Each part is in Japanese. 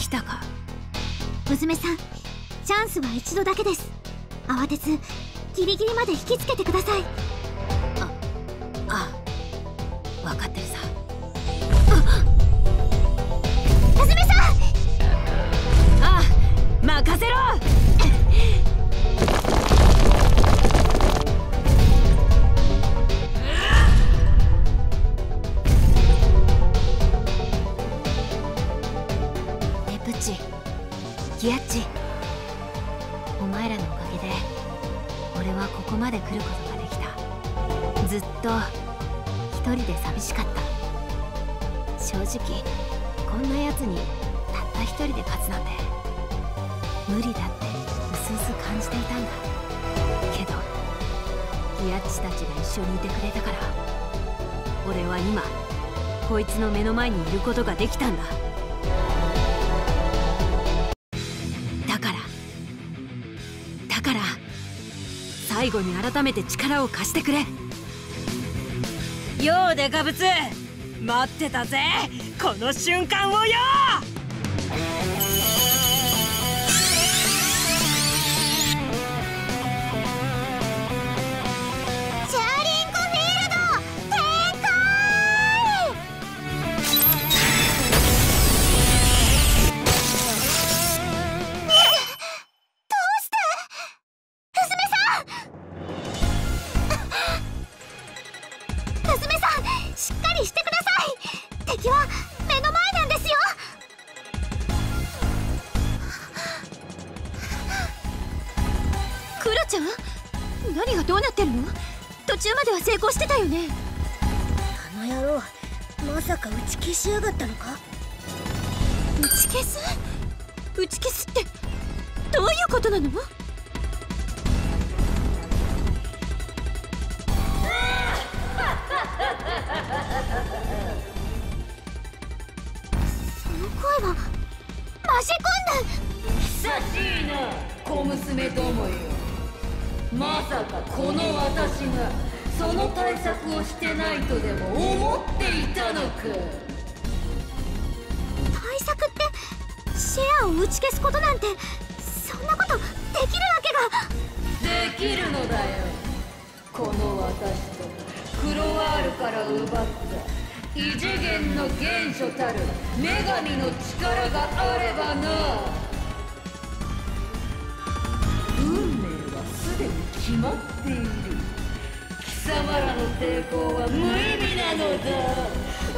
きたか。 娘さん、チャンスは一度だけです。慌てずギリギリまで引きつけてください。 ああ、分かってるさ。 娘さん、 ああ、任せろ。 ネプッチ、ギアッチ、お前らのおかげで俺はここまで来ることができた。ずっと一人で寂しかった。正直こんなやつにたった一人で勝つなんて無理だってうすうす感じていたんだけど、ギアッチたちが一緒にいてくれたから俺は今こいつの目の前にいることができたんだ。だから最後に改めて力を貸してくれ。 ようデカブツ、待ってたぜこの瞬間をよ。 チャーリングフィールド展開。どうして娘さん娘さん、しっかりしてください。敵は目の前なんですよ。クロちゃん、何がどうなってるの？途中までは成功してたよね。 あの野郎、まさか打ち消しやがったのか？ 打ち消す？打ち消すってどういうことなの？その声はマジコンヌ。 久しいな小娘どもよ。まさかこの私がその対策をしてないとでも思っていたのか。 対策ってシェアを打ち消すことなんて、そんなことできるわけが。 できるのだよ。この私とクロワールから奪った異次元の原初たる女神の力があればな。運命はすでに決まっている。貴様らの抵抗は無意味なのだ。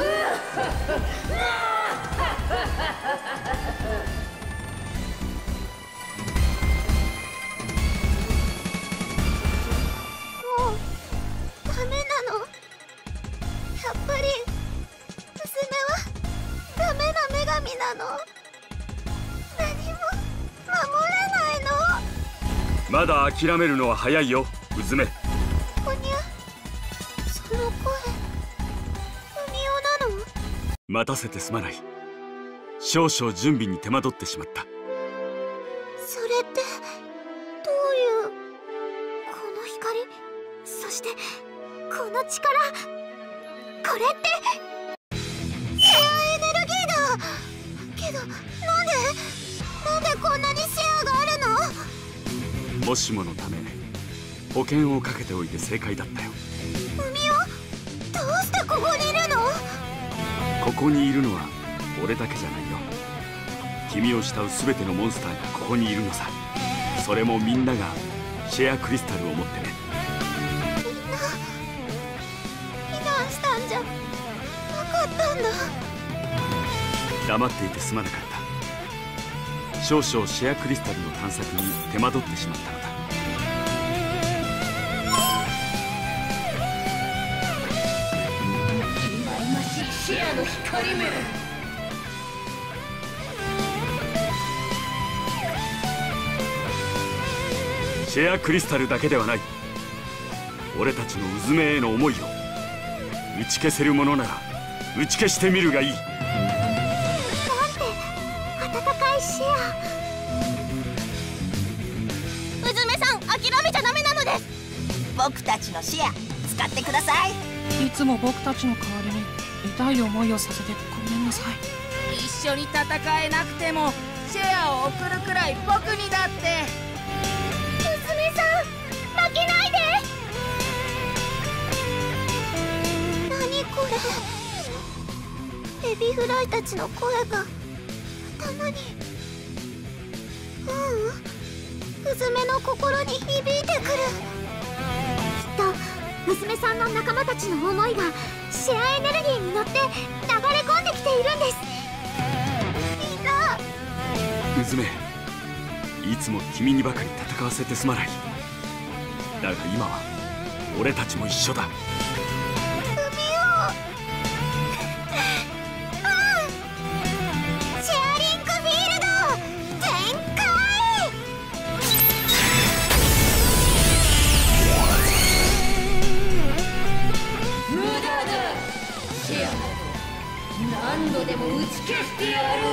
もうダメなの？やっぱり娘はダメな女神なの？何も守れないの？ まだ諦めるのは早いよ、うずめ。 こにゃ、その声、ふみおなの？ 待たせてすまない。少々準備に手間取ってしまった。 それってどういう、この光、そしてこの力、これってシェアエネルギーだ。けどなんでこんなにシェアがあるの？ もしものため保険をかけておいて正解だったよ。 ふみお、どうしてここにいるの？ ここにいるのは俺だけじゃないよ。君を慕う全てのモンスターがここにいるのさ。それもみんながシェアクリスタルを持ってね。 みんな避難したんじゃなかったんだ。 黙っていてすまなかった。少々シェアクリスタルの探索に手間取ってしまったのだ。 忌々しいシェアの光め。 シェアクリスタルだけではない。俺たちのうずめへの思いを打ち消せるものなら打ち消してみるがいい。 なんて温かいシェア。うずめさん、諦めちゃダメなのです。 僕たちのシェア使ってください。 いつも僕たちの代わりに痛い思いをさせてごめんなさい。 一緒に戦えなくてもシェアを送るくらい僕にだって。 娘さん、負けないで。何これ。エビフライたちの声が頭に。娘の心に響いてくる。きっと娘さんの仲間たちの思いがシェアエネルギーに乗って流れ込んできているんです。みんな。 娘、いつも君にばかり戦わせてすまない。だが今は俺たちも一緒だ。 シェアリンクフィールド全開。 無駄だ。シェア何度でも打ち消してやる。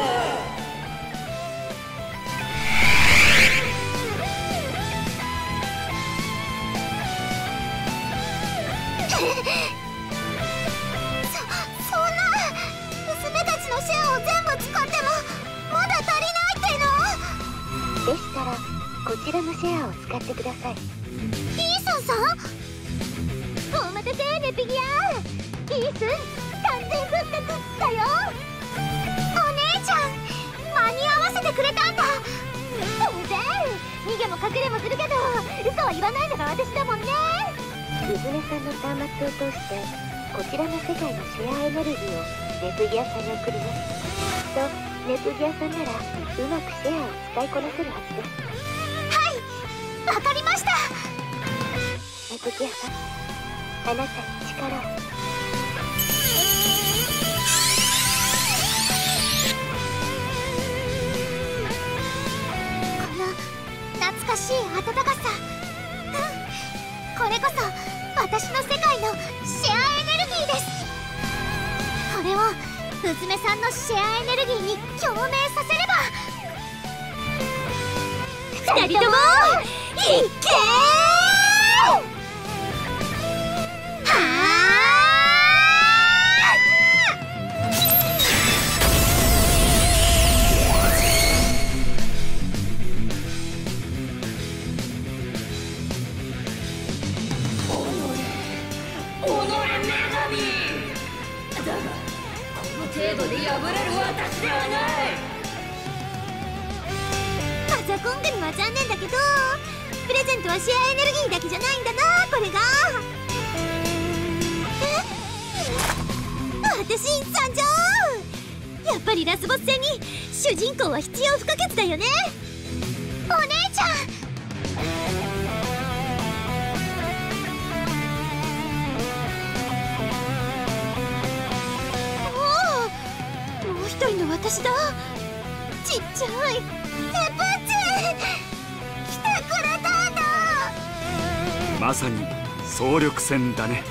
そんな娘たちのシェアを全部使ってもまだ足りないっての？でしたらこちらのシェアを使ってください。イーソンさん、お待たせネピギア。イースン、完全復活だよ。お姉ちゃん、間に合わせてくれたんだ。当然逃げも隠れもするけど嘘は言わないのが私だもんね。娘さんの端末を通してこちらの世界のシェアエネルギーをネプギアさんに送ります。きっとネプギアさんならうまくシェアを使いこなせるはずです。はい、わかりました。ネプギアさん、あなたに力を。この懐かしい温かさ、これこそ私の世界のシェアエネルギーです。これを娘さんのシェアエネルギーに共鳴させれば、二人ともいっけー。は程度で破れる私ではない。 マザコングには残念だけど、プレゼントはシェアエネルギーだけじゃないんだな、これが。私参上。やっぱりラスボス戦に主人公は必要不可欠だよね。お姉ちゃん、一人の私だ。ちっちゃいネプッチ、来てくれたんだ。 まさに総力戦だね。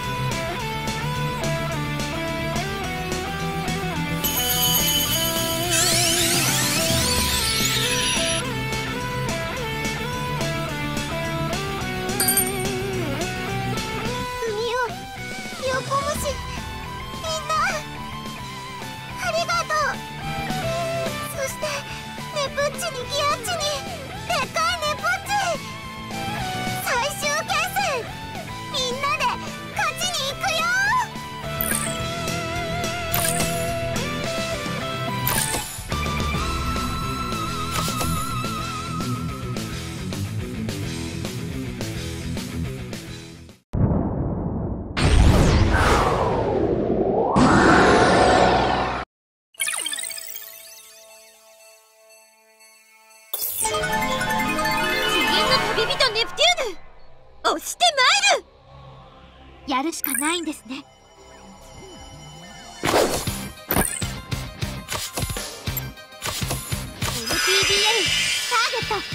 押してまいる。やるしかないんですね。MPDL ターゲット。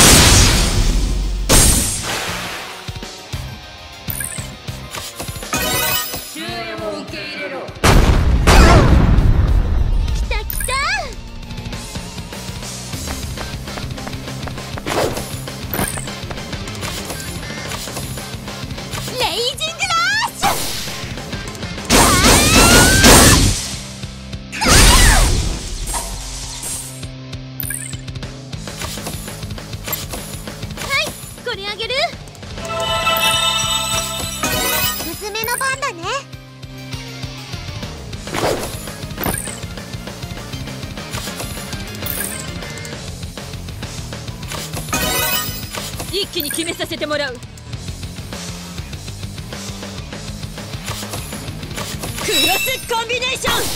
終焉を受け入れろ。 きたきた。レイジングラッシュ。 気に決めさせてもらう。クロスコンビネーション。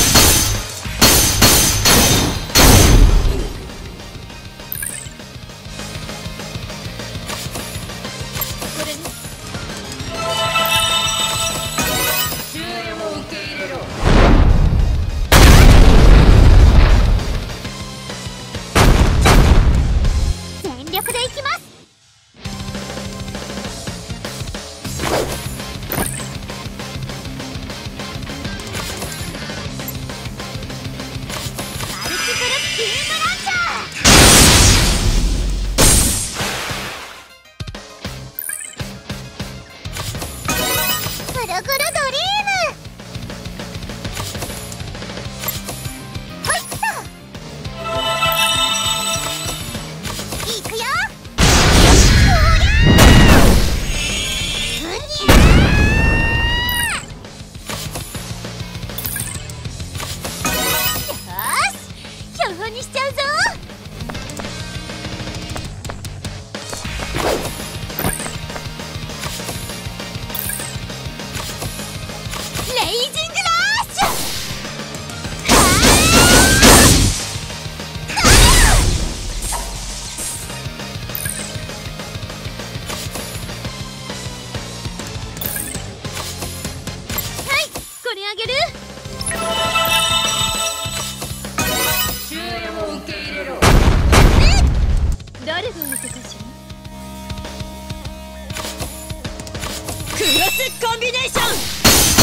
これね。 終焉を受け入れろ。 全力でいきます。マルチプルビームランチャー。ぐるぐるドリーム。ほいっと。いくよ。おりゃー。うにゃー。よーし、標本にしちゃうぞ。レイジングラッシュ。はい、これあげる。 終焉を受け入れろ。 誰が相手かしら。クロスコンビネーション。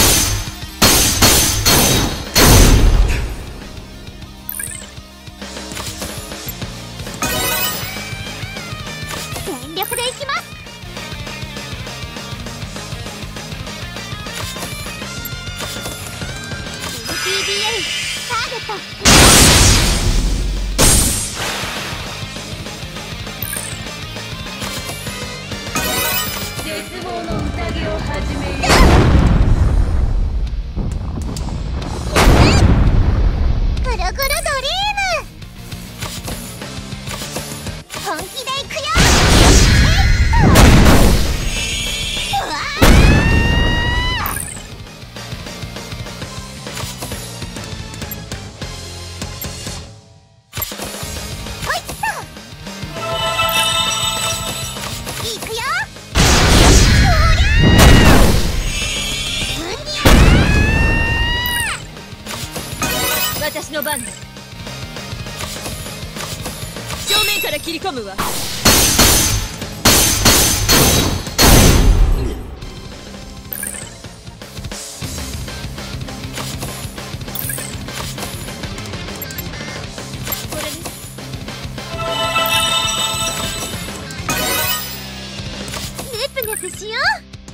全力でいきます。MTBL ターゲット。 絶望の宴を始めよう。 ぐるぐるドリーム。本気でいくよ。うわー。ほいっと。いくよ。おりゃー。うにゃー。 私の番だ。正面から切り込むわ。これね。 ネプネプしよう。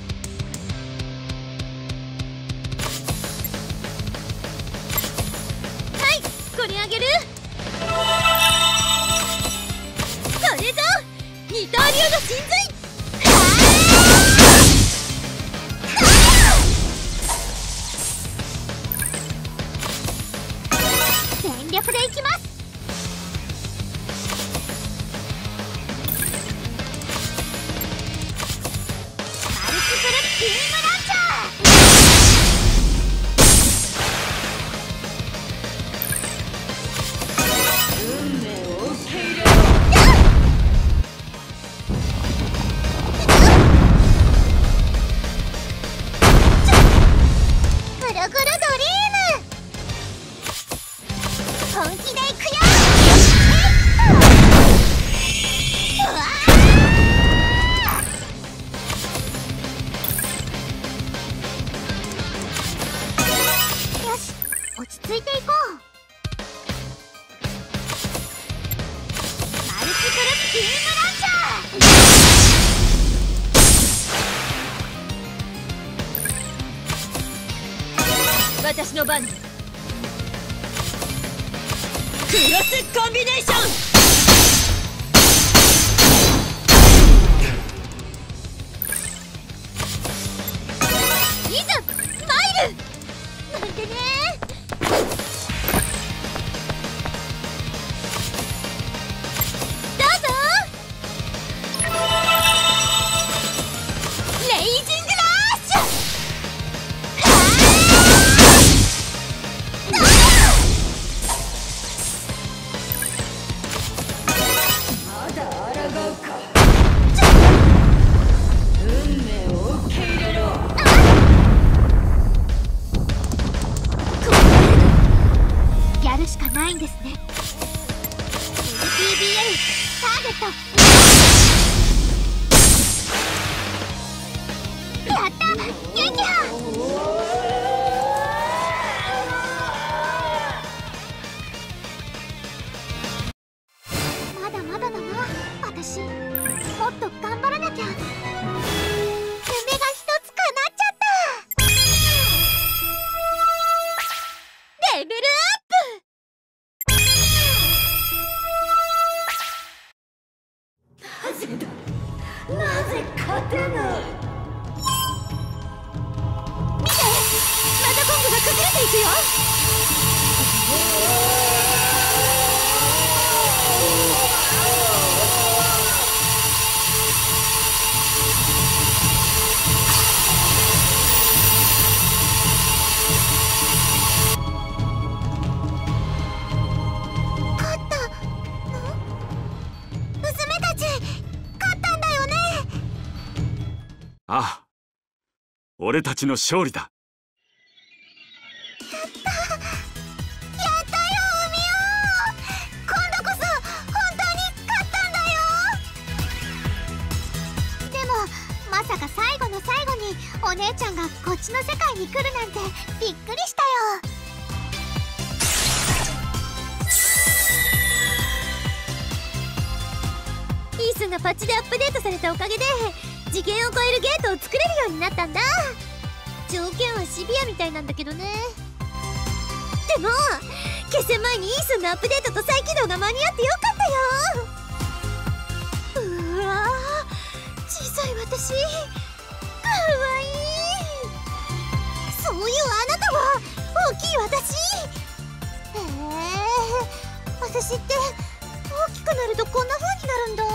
はい、これあげる。これぞ二刀流の神髄。全力でいきます。マルチプルビームランチャ運命を受け入れろ。 ー。ぐるぐるドリーム。本気でいくよ。うわー。よし、落ち着いていこう。マルチプルビームランチャー。 私の番だ。クロスコンビネーション。 いざ参る。なんてね。どうぞ。 るしかないんですね。 NPBL ターゲット。やった、撃破。まだまだだな、私。もっと頑張らなきゃ。夢が一つ叶っちゃった。レベルアップ。なぜ勝てない。見て、マザコングが崩れていくよ。勝ったの？娘たち、勝ったんだよね。 ああ、俺たちの勝利だ。 やったよ、海よ。今度こそ本当に勝ったんだよ。でもまさか最後の最後にお姉ちゃんがこっちの世界に来るなんてびっくりしたよ。イースンがパッチでアップデートされたおかげで次元を超えるゲートを作れるようになったんだ。条件はシビアみたいなんだけどね。でも決戦前にイースンのアップデートと再起動が間に合ってよかったよ。うわー、小さい私かわいい。そういうあなたは大きい私。私って大きくなるとこんな風になるんだ。よ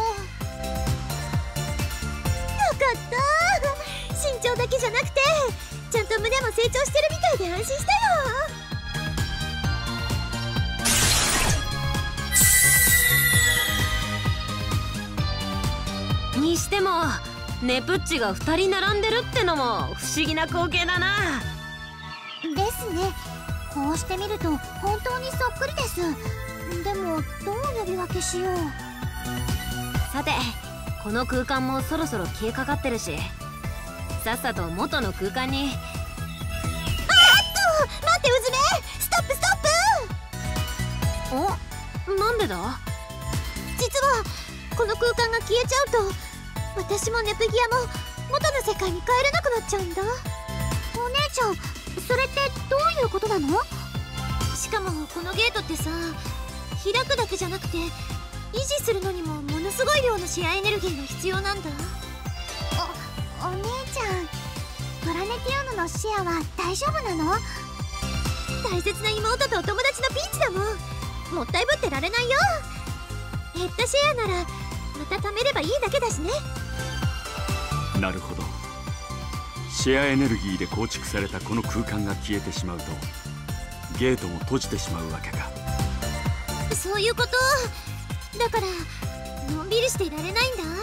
かった、身長だけじゃなくてちゃんと胸も成長してるみたいで安心したよ。 にしてもネプッチが2人並んでるってのも不思議な光景だな。 ですね。こうしてみると本当にそっくりです。でもどう呼び分けしよう。 さて、この空間もそろそろ消えかかってるし、さっさと元の空間に。 待ってうずめ、ストップストップ。 お、なんでだ。 実はこの空間が消えちゃうと私もネプギアも元の世界に帰れなくなっちゃうんだ。お姉ちゃん、それってどういうことなの？しかもこのゲートってさ、開くだけじゃなくて維持するのにもものすごい量のシェアエネルギーが必要なんだ。お姉ちゃん、プラネティウムのシェアは大丈夫なの？大切な妹とお友達のピンチだもん。もったいぶってられないよ。減ったシェアならまた貯めればいいだけだしね。 なるほど。シェアエネルギーで構築されたこの空間が消えてしまうとゲートも閉じてしまうわけか。 そういうこと。だからのんびりしていられないんだ。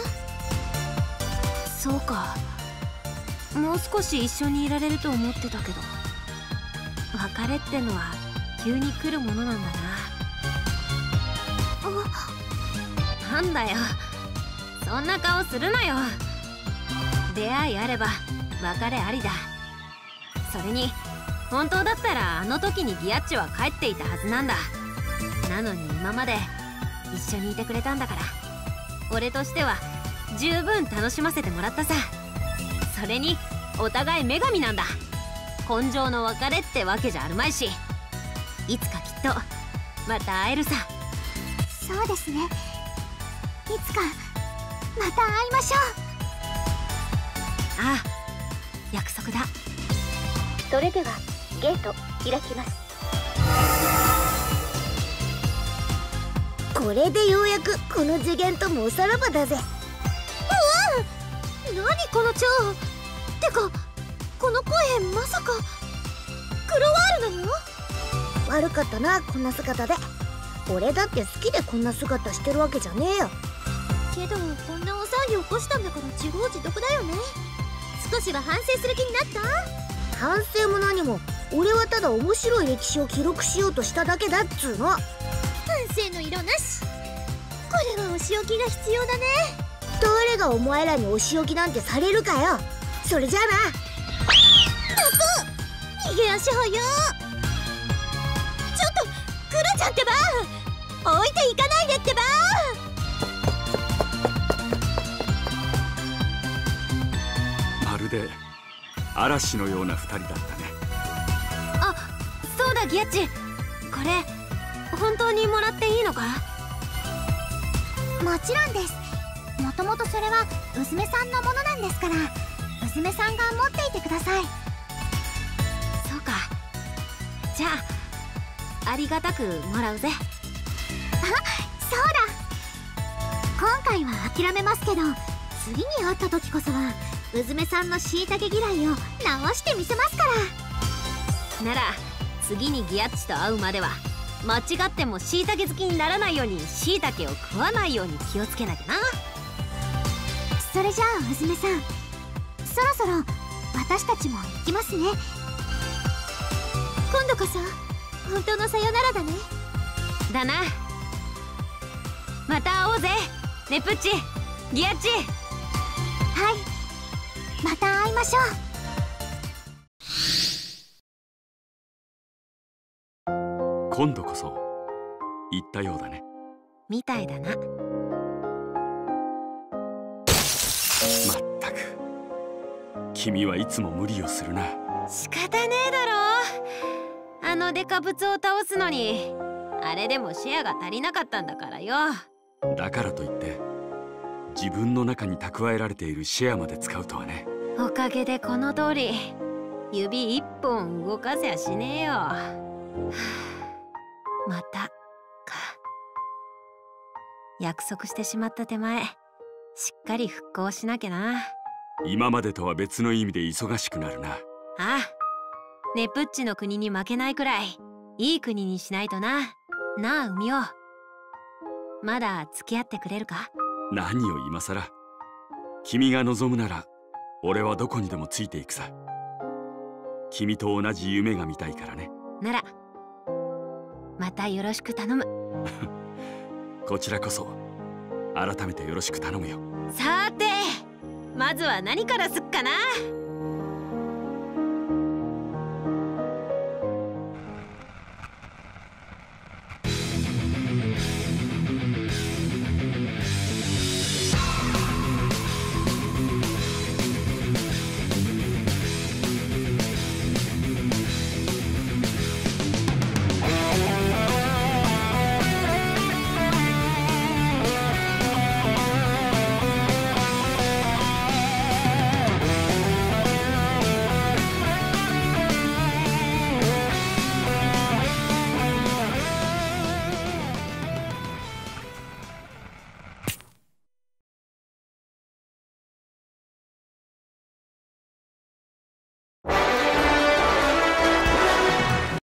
そうか、もう少し一緒にいられると思ってたけど、別れってのは急に来るものなんだな。なんだよ、そんな顔するなよ。出会いあれば別れありだ。それに本当だったらあの時にギアッチは帰っていたはずなんだ。なのに今まで一緒にいてくれたんだから、俺としては十分楽しませてもらったさ。それにお互い女神なんだ。根性の別れってわけじゃあるまいし、いつかきっとまた会えるさ。 そうですね。いつかまた会いましょう。 ああ、約束だ。 それではゲート開きます。これでようやくこの次元ともおさらばだぜ。何この蝶。てかこの声まさかクロワールなの？悪かったな、こんな姿で。俺だって好きでこんな姿してるわけじゃねえよ。けどこんな大騒ぎ起こしたんだから自業自得だよね。少しは反省する気になった？ 反省も何も、俺はただ面白い歴史を記録しようとしただけだっつうの。反省の色なし。これはお仕置きが必要だね。誰がお前らにお仕置きなんてされるかよ。それじゃあな。逃げ足早。ちょっとクロちゃんってば、置いていかないでってば。 まるで嵐のような2人だったね。 あ、そうだギアッチ、これ本当にもらっていいのか？ もちろんです。もともとそれは娘さんのものなんですから、娘さんが持っていてください。 そうか、じゃあありがたくもらうぜ。 あ、そうだ。今回は諦めますけど、次に会った時こそは娘さんのしいたけ嫌いを直してみせますから。 なら次にギアッチと会うまでは間違ってもしいたけ好きにならないようにしいたけを食わないように気をつけなきゃな。 それじゃあ娘さん、そろそろ私たちも行きますね。今度こそ本当のさよならだね。 だな。また会おうぜネプッチ、ギアッチ。 はい、また会いましょう。今度こそ言ったようだね。 みたいだな。 まったく君はいつも無理をするな。 仕方ねえだろ。あのデカブツを倒すのにあれでもシェアが足りなかったんだからよ。 だからといって自分の中に蓄えられているシェアまで使うとはね。 おかげでこの通り指一本動かせやしねえよ。またか。約束してしまった手前、しっかり復興しなきゃな。 今までとは別の意味で忙しくなるな。 ああ、ネプッチの国に負けないくらいいい国にしないとな。なあ海尾、まだ付き合ってくれるか？ 何を今さら。君が望むなら俺はどこにでもついていくさ。君と同じ夢が見たいからね。 ならまたよろしく頼む。 こちらこそ改めてよろしく頼むよ。 さてまずは何からすっかな。